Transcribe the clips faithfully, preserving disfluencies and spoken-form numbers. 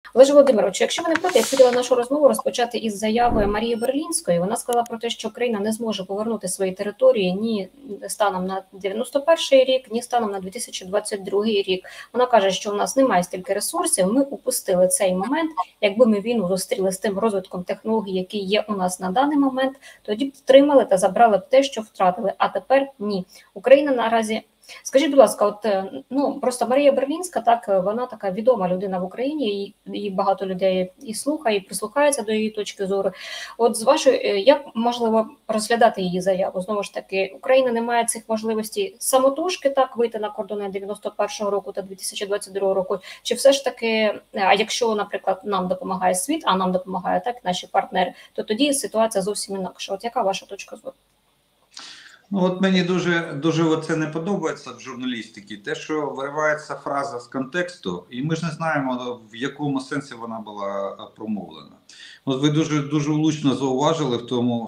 Олеже Володимировичу, якщо ви не проти, я хотіла нашу розмову розпочати із заяви Марії Берлінської. Вона сказала про те, що Україна не зможе повернути свої території ні станом на дев'яносто перший рік, ні станом на дві тисячі двадцять другий рік. Вона каже, що у нас немає стільки ресурсів, ми упустили цей момент. Якби ми війну зустріли з тим розвитком технологій, який є у нас на даний момент, тоді б втримали та забрали б те, що втратили. А тепер ні. Україна наразі... Скажіть, будь ласка, от ну просто Марія Берлінська, так, вона така відома людина в Україні, і, і багато людей і слухає, і прислухається до її точки зору. От з вашої, як можливо розглядати її заяву? Знову ж таки, Україна не має цих можливостей самотужки так вийти на кордони дев'яносто першого року та дві тисячі двадцять другого року, чи все ж таки, а якщо, наприклад, нам допомагає світ, а нам допомагає так наші партнери, то тоді ситуація зовсім інакша. От яка ваша точка зору? Ну, от мені дуже, дуже оце не подобається в журналістиці, те, що виривається фраза з контексту, і ми ж не знаємо, в якому сенсі вона була промовлена. От ви дуже, дуже влучно зауважили в тому,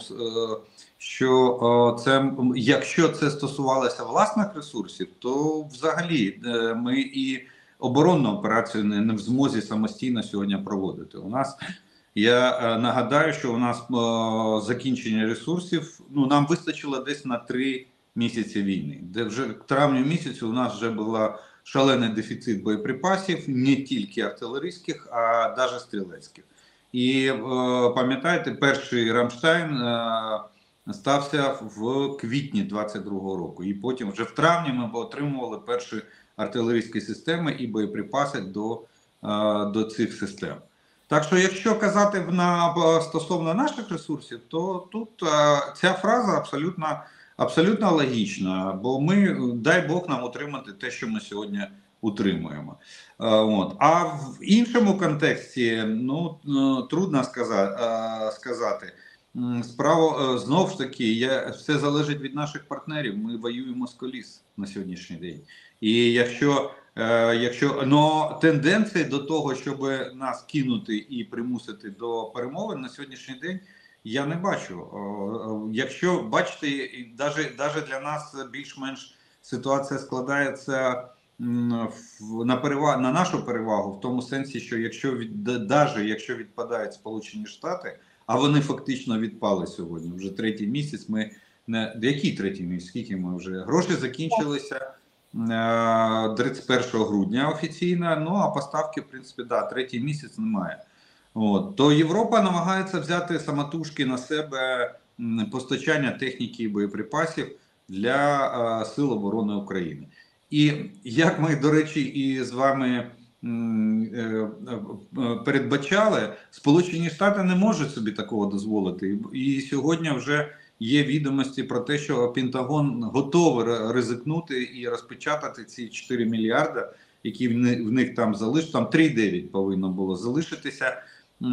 що це, якщо це стосувалося власних ресурсів, то взагалі ми і оборонну операцію не, не в змозі самостійно сьогодні проводити. У нас Я е, нагадаю, що у нас е, закінчення ресурсів, ну, нам вистачило десь на три місяці війни, де вже к травню місяцю у нас вже був шалений дефіцит боєприпасів, не тільки артилерійських, а навіть стрілецьких. І е, пам'ятаєте, перший Рамштайн е, стався в квітні двадцять другого року, і потім вже в травні ми отримували перші артилерійські системи і боєприпаси до, е, до цих систем. Так що, якщо казати на, стосовно наших ресурсів, то тут а, ця фраза абсолютно, абсолютно логічна, бо ми, дай Бог нам утримати те, що ми сьогодні утримуємо. А, от. А в іншому контексті, ну, трудно сказати, а, сказати. Справа, знову ж таки, є, все залежить від наших партнерів, ми воюємо з коліс на сьогоднішній день. І якщо Е, якщо, но тенденції до того, щоб нас кинути і примусити до перемовин на сьогоднішній день, я не бачу. Е, якщо бачите, навіть, навіть для нас більш-менш ситуація складається на перевагу, на нашу перевагу, в тому сенсі, що якщо від, навіть якщо відпадають Сполучені Штати, а вони фактично відпали сьогодні, вже третій місяць, ми не, який третій місяць, скільки ми вже, гроші закінчилися тридцять першого грудня офіційно, ну а поставки, в принципі, да, третій місяць немає. От. То Європа намагається взяти самотужки на себе постачання техніки і боєприпасів для а, Сил оборони України. І як ми, до речі, і з вами м, е, е, передбачали, Сполучені Штати не можуть собі такого дозволити. І сьогодні вже є відомості про те, що Пентагон готовий ризикнути і розпечатати ці чотири мільярди, які в них там залишилися, там три цілих дев'ять повинно було залишитися е,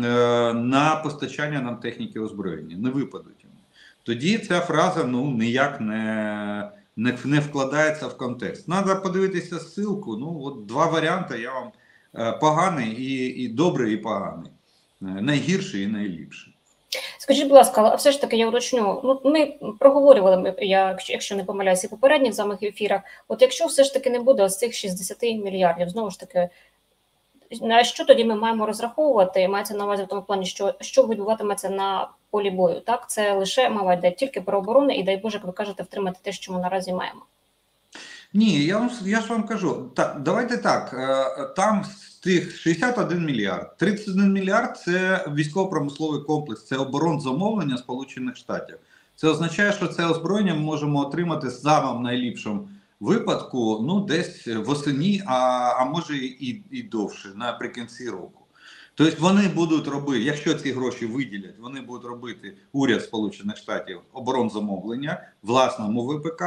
на постачання нам техніки озброєння. Не випадуть. Тоді ця фраза ну ніяк не, не, не вкладається в контекст. Треба подивитися ссылку. Ну, от два варіанти я вам е, поганий і, і добрий, і поганий. Е, найгірший і найліпший. Скажіть, будь ласка, але все ж таки я уточню, ну ми проговорювали, я, якщо не помиляюся, і попередніх самих ефірах, от якщо все ж таки не буде ось цих шістдесят мільярдів, знову ж таки, на що тоді ми маємо розраховувати, мається на увазі в тому плані, що, що відбуватиметься на полі бою, так? Це лише мова йде тільки про оборону і, дай Боже, як ви кажете, втримати те, що ми наразі маємо. Ні, я, вам, я ж вам кажу, так, давайте так, там з тих шістдесят один мільярд, тридцять один мільярд – це військово-промисловий комплекс, це оборонзамовлення Сполучених Штатів. Це означає, що це озброєння ми можемо отримати в самому найліпшому випадку, ну, десь восені, а, а може і, і довше, наприкінці року. Тобто вони будуть робити, якщо ці гроші виділять, вони будуть робити уряд Сполучених Штатів оборонзамовлення власному ВПК,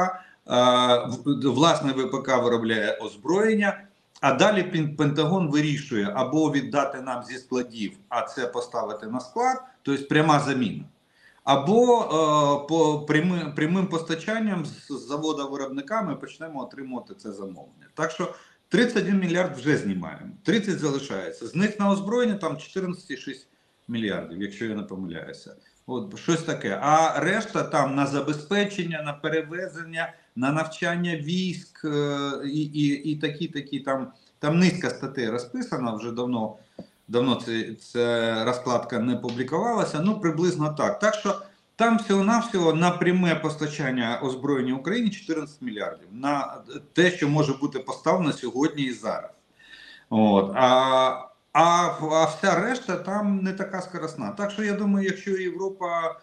власне ВПК виробляє озброєння, а далі Пентагон вирішує або віддати нам зі складів, а це поставити на склад, тобто пряма заміна, або е, по прямим, прямим постачанням з завода-виробника ми почнемо отримувати це замовлення. Так що тридцять один мільярд вже знімаємо, тридцять залишається. З них на озброєння там чотирнадцять цілих шість мільярдів, якщо я не помиляюся. От щось таке. А решта там на забезпечення, на перевезення, на навчання військ е, і, і, і такі, такі там, там низка статей розписана вже давно давно це, це розкладка не публікувалася, ну приблизно так. Так що там всього-навсього на пряме постачання озброєння Україні чотирнадцять мільярдів. На те, що може бути поставлено сьогодні і зараз. От. А, а, а вся решта там не така скоросна. Так що я думаю, якщо Європа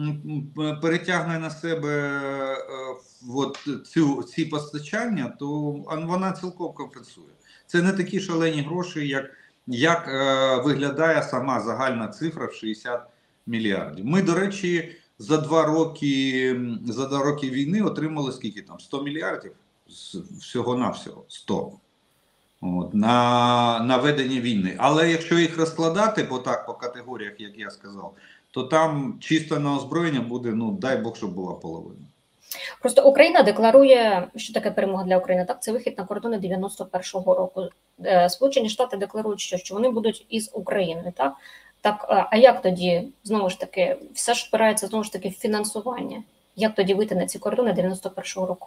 перетягне на себе е, от цю, ці постачання, то вона цілком компенсує. Це не такі шалені гроші, як, як е, виглядає сама загальна цифра в шістдесят мільярдів. Ми, до речі, за два роки, за два роки війни отримали скільки там? сто мільярдів? Всього-навсього. сто. От, на, на ведення війни. Але якщо їх розкладати по так, по категоріях, як я сказав, то там чисто на озброєння буде, ну дай Бог, щоб була половина. Просто Україна декларує, що таке перемога для України, так, це вихід на кордони дев'яносто першого року. Сполучені Штати декларують, що, що вони будуть із України, так? Так, а як тоді, знову ж таки, все ж впирається, знову ж таки, в фінансування? Як тоді вийти на ці кордони дев'яносто першого року?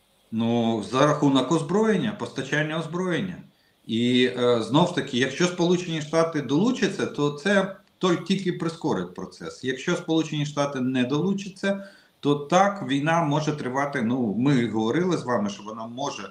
Ну, за рахунок озброєння, постачання озброєння. І е, знов ж таки, якщо Сполучені Штати долучаться, то це тільки прискорить процес. Якщо Сполучені Штати не долучаться, то так, війна може тривати, ну, ми говорили з вами, що вона може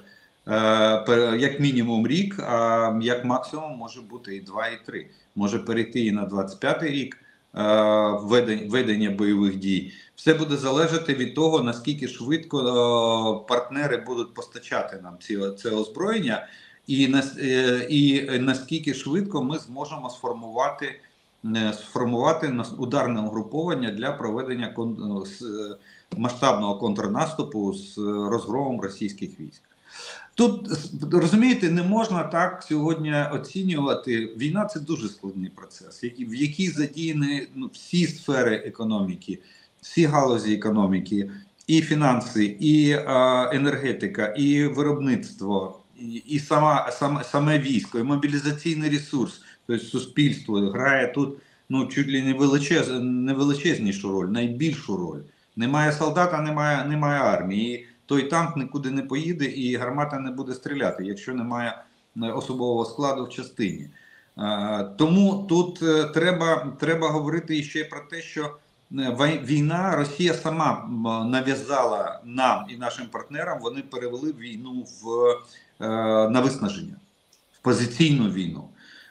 е, як мінімум рік, а як максимум може бути і два, і три. Може перейти і на двадцять п'ятий рік е, ведення, ведення бойових дій. Все буде залежати від того, наскільки швидко е, партнери будуть постачати нам ці, це озброєння, і, на, е, і наскільки швидко ми зможемо сформувати сформувати ударне угруповання для проведення кон... масштабного контрнаступу з розгромом російських військ. Тут, розумієте, не можна так сьогодні оцінювати. Війна – це дуже складний процес, в якій задіяні ну, всі сфери економіки, всі галузі економіки, і фінанси, і е, енергетика, і виробництво, і, і сама, сам, саме військо, і мобілізаційний ресурс. Тобто суспільство грає тут ну, чуть ли не, величез, не величезнішу роль, найбільшу роль. Немає солдата, немає, немає армії. І той танк нікуди не поїде і гармата не буде стріляти, якщо немає особового складу в частині. Тому тут треба, треба говорити ще про те, що війна, Росія сама нав'язала нам і нашим партнерам, вони перевели війну в, на виснаження, в позиційну війну.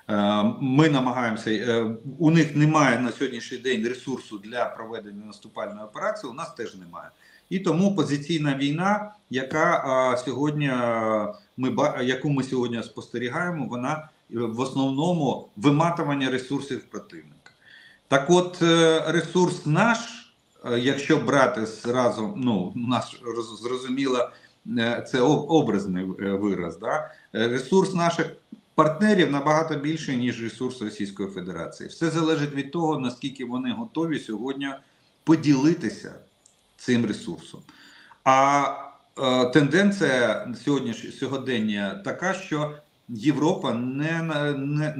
Ми намагаємося, у них немає на сьогоднішній день ресурсу для проведення наступальної операції, у нас теж немає. І тому позиційна війна, яка сьогодні ми яку ми сьогодні спостерігаємо, вона в основному виматування ресурсів противника. Так от ресурс наш, якщо брати зразу, ну, наш зрозуміло, це образний вираз, да? Ресурс наших партнерів набагато більше, ніж ресурс Російської Федерації. Все залежить від того, наскільки вони готові сьогодні поділитися цим ресурсом. А е, тенденція сьогодні, сьогодення така, що Європа не, не,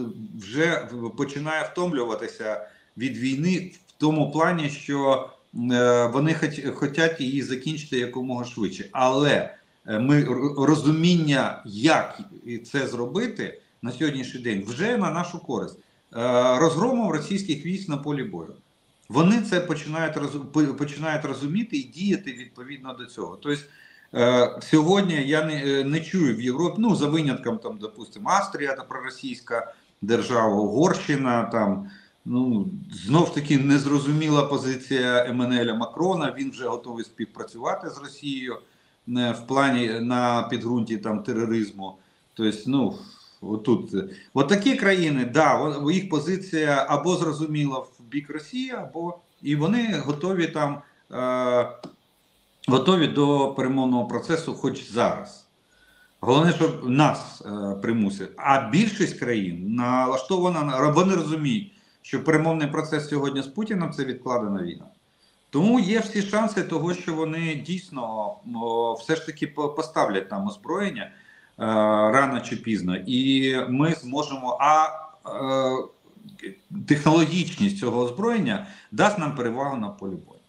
вже починає втомлюватися від війни в тому плані, що е, вони хочуть її закінчити якомога швидше. Але ми розуміння, як це зробити на сьогоднішній день, вже на нашу користь. Розгромом російських військ на полі бою. Вони це починають, роз, починають розуміти і діяти відповідно до цього. Тобто, сьогодні я не, не чую в Європі, ну, за винятком, там, допустимо, Австрія, та проросійська держава, Угорщина, там, ну, знов ж таки незрозуміла позиція Еммануеля Макрона, він вже готовий співпрацювати з Росією в плані на підґрунті там тероризму. Тобто, ну, отут. От такі країни, да, їх позиція або зрозуміла в бік Росії, або і вони готові там е, готові до перемовного процесу хоч зараз. Головне, щоб нас е, примусять. А більшість країн налаштована, вони розуміють, що перемовний процес сьогодні з Путіним – це відкладена війна. Тому є всі шанси того, що вони дійсно о, все ж таки поставлять там озброєння е, рано чи пізно, і ми зможемо, а е, технологічність цього озброєння дасть нам перевагу на полі бою.